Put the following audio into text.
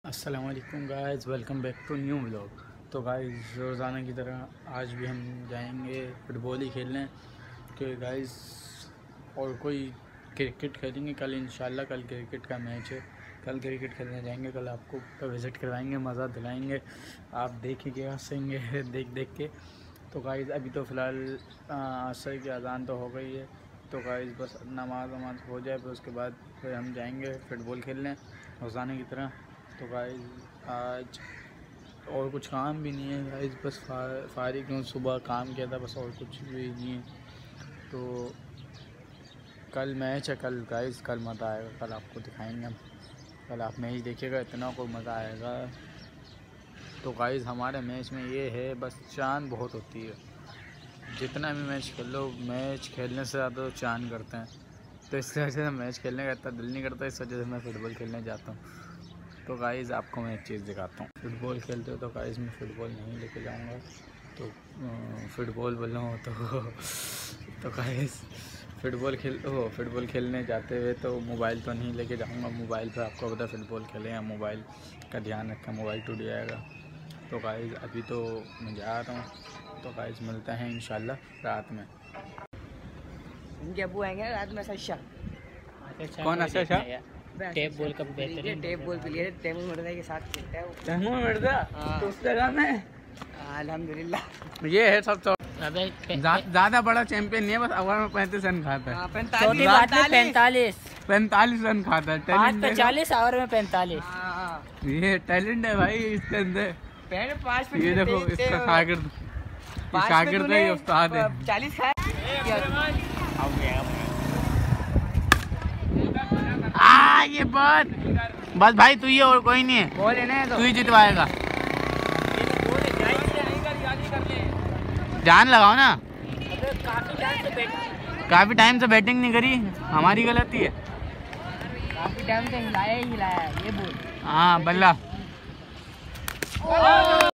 अस्सलामुअलैकुम guys, welcome back to new vlog. तो guys रोज़ाना की तरह आज भी हम जाएंगे फुटबॉल ही खेलने कि गाइस, और कोई क्रिकेट खेलेंगे कल इंशाल्लाह। कल क्रिकेट का मैच है, कल क्रिकेट खेलने जाएंगे। कल आपको विज़िट करवाएंगे, मज़ा दिलाएंगे, आप देखेंगे हंसेंगे देख के। तो गाइस अभी तो फ़िलहाल असर की अज़ान तो हो गई है, तो गाइस बस नमाज हो जाए, फिर उसके बाद फिर हम जाएंगे फुटबॉल खेलने रोज़ाना की तरह। तो गाइस आज और कुछ काम भी नहीं है गाइस, बस फारिग हूँ, सुबह काम किया था बस, और कुछ भी नहीं है। तो कल मैच है, कल गाइस कल मज़ा आएगा, कल आपको दिखाएंगे हम। कल आप मैच देखिएगा, इतना को मज़ा आएगा। तो गाइस हमारे मैच में ये है, बस चांद बहुत होती है। जितना भी मैच खेल लो, मैच खेलने से ज़्यादा तो चांद करते हैं, तो इस वजह से मैच खेलने का इतना दिल नहीं करता, इस वजह से मैं फ़ुटबॉल खेलने जाता हूँ। तो गाइस आपको मैं एक चीज़ दिखाता हूँ। फुटबॉल खेलते हो तो गाइस मैं फ़ुटबॉल नहीं लेके जाऊँगा, तो फुटबॉल बोल रहा हूँ तो गाइस फुटबॉल खेलने जाते हुए तो मोबाइल तो नहीं लेके जाऊँगा। मोबाइल पे आपको पता फुटबॉल खेलें या मोबाइल का ध्यान रखें, मोबाइल टूट जाएगा। तो गाइस अभी तो मैं जा रहा हूँ, तो गाइस मिलते हैं इंशाल्लाह रात में। इनके अब्बू आएंगे रात में। कौन अच्छा टेप बॉल का बेहतरीन tape ball player Taimur Mirza के साथ खेलता है वो। तैमूर मिर्जा तो उस जगह में अल्हम्दुलिल्लाह ये है सब। ज्यादा बड़ा चैंपियन नहीं है, बस अवर में 35 रन खाता है। 45 रन खाता है। 40 ओवर में 45। ये टैलेंट है भाई इसके अंदर। 5 ये देखो इसका शागिर्द है, उस्ताद है। 40 खाए। ये बस भाई तू ही, और कोई नहीं है। बॉल है ना, तू ही जितवाएगा। जान लगाओ ना, काफी टाइम से बैटिंग नहीं करी, हमारी गलती है। काफी टाइम से हिलाया ये बोल। हाँ बल्ला।